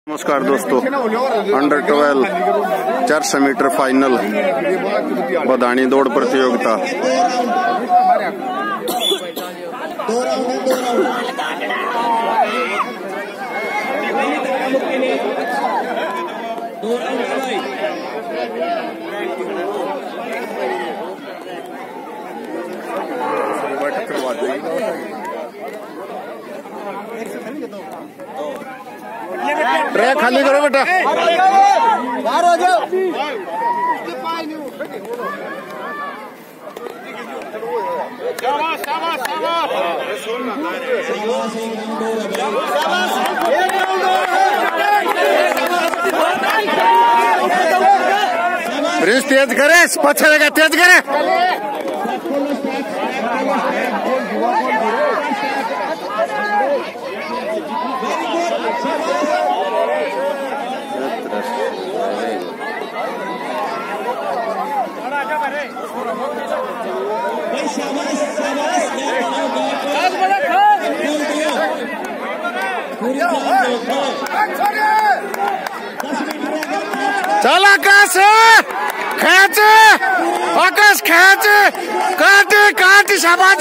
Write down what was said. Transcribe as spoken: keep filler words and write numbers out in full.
नमस्कार दोस्तों, under twelve चार सौ मीटर फाइनल बदानी दौड़ प्रतियोगिता। ट्रैक खाली करो बेटा, बाहर हो जाओ। प्रिंस तेज करे, पछे लगा तेज करे। चल आकाश खींच, आकाश खींच, काट काट, शाबाश।